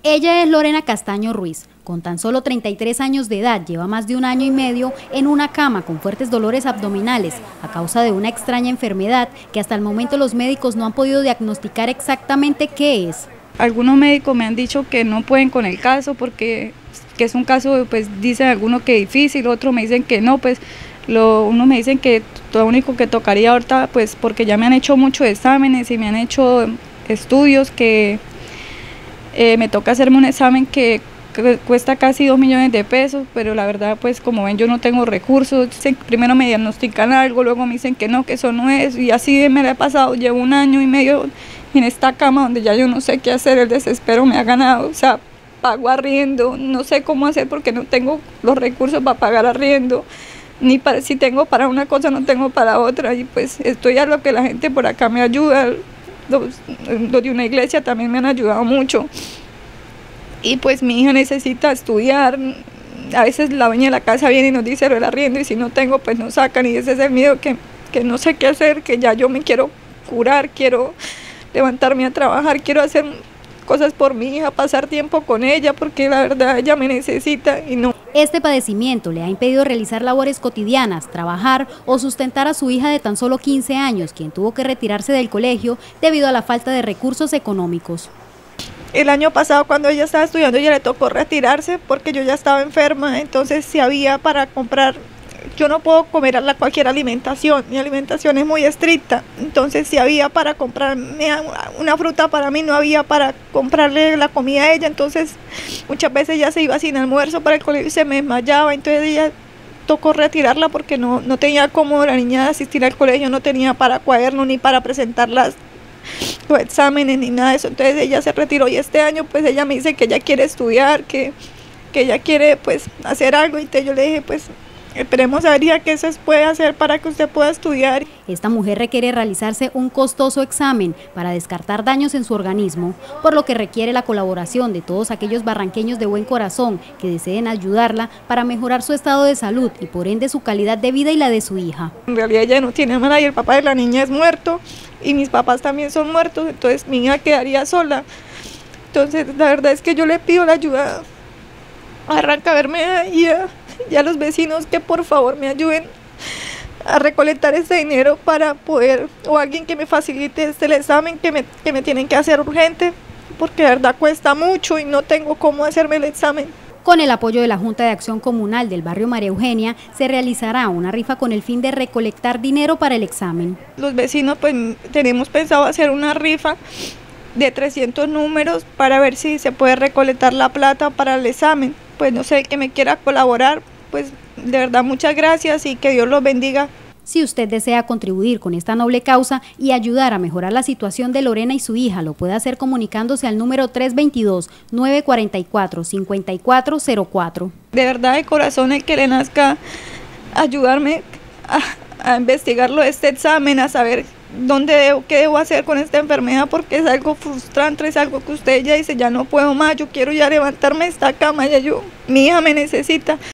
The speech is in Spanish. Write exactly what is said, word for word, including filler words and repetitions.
Ella es Lorena Castaño Ruiz. Con tan solo treinta y tres años de edad, lleva más de un año y medio en una cama con fuertes dolores abdominales a causa de una extraña enfermedad que hasta el momento los médicos no han podido diagnosticar exactamente qué es. Algunos médicos me han dicho que no pueden con el caso porque que es un caso, pues dicen algunos que difícil, otros me dicen que no, pues lo, unos me dicen que lo único que tocaría ahorita, pues porque ya me han hecho muchos exámenes y me han hecho estudios que eh, me toca hacerme un examen que cuesta casi dos millones de pesos, pero la verdad pues como ven yo no tengo recursos. Primero me diagnostican algo, luego me dicen que no, que eso no es, y así me la he pasado. Llevo un año y medio en esta cama donde ya yo no sé qué hacer, el desespero me ha ganado. O sea, pago arriendo, no sé cómo hacer porque no tengo los recursos para pagar arriendo, ni para, si tengo para una cosa no tengo para otra, y pues estoy a lo que la gente por acá me ayuda. Los, los de una iglesia también me han ayudado mucho. Y pues mi hija necesita estudiar, a veces la dueña de la casa viene y nos dice lo del arriendo y si no tengo pues nos sacan, y ese es el miedo que, que no sé qué hacer, que ya yo me quiero curar, quiero levantarme a trabajar, quiero hacer cosas por mi hija, pasar tiempo con ella porque la verdad ella me necesita y no. Este padecimiento le ha impedido realizar labores cotidianas, trabajar o sustentar a su hija de tan solo quince años, quien tuvo que retirarse del colegio debido a la falta de recursos económicos. El año pasado cuando ella estaba estudiando ella le tocó retirarse porque yo ya estaba enferma, entonces si había para comprar, yo no puedo comer a la cualquier alimentación, mi alimentación es muy estricta, entonces si había para comprarme una fruta para mí, no había para comprarle la comida a ella, entonces muchas veces ella se iba sin almuerzo para el colegio y se me desmayaba, entonces ella tocó retirarla porque no, no tenía cómo la niña asistir al colegio, no tenía para cuaderno ni para presentar las los exámenes ni nada de eso, entonces ella se retiró y este año pues ella me dice que ella quiere estudiar, que, que ella quiere pues hacer algo, y te, yo le dije pues esperemos a ver ya qué se puede hacer para que usted pueda estudiar. Esta mujer requiere realizarse un costoso examen para descartar daños en su organismo, por lo que requiere la colaboración de todos aquellos barranqueños de buen corazón que deseen ayudarla para mejorar su estado de salud y por ende su calidad de vida y la de su hija. En realidad ella no tiene hermana y el papá de la niña es muerto y mis papás también son muertos, entonces mi hija quedaría sola. Entonces la verdad es que yo le pido la ayuda a Arrancaverme y a, y a los vecinos que por favor me ayuden a recolectar este dinero para poder, o alguien que me facilite este el examen que me, que me tienen que hacer urgente, porque la verdad cuesta mucho y no tengo cómo hacerme el examen. Con el apoyo de la Junta de Acción Comunal del barrio María Eugenia, se realizará una rifa con el fin de recolectar dinero para el examen. Los vecinos pues tenemos pensado hacer una rifa de trescientos números para ver si se puede recolectar la plata para el examen. Pues no sé, el que me quiera colaborar, pues de verdad muchas gracias y que Dios los bendiga. Si usted desea contribuir con esta noble causa y ayudar a mejorar la situación de Lorena y su hija, lo puede hacer comunicándose al número tres dos dos, nueve cuatro cuatro, cinco cuatro cero cuatro. De verdad, de corazón, el que le nazca ayudarme a, a investigarlo este examen, a saber dónde debo, qué debo hacer con esta enfermedad, porque es algo frustrante, es algo que usted ya dice, ya no puedo más, yo quiero ya levantarme de esta cama, ya yo, mi hija me necesita.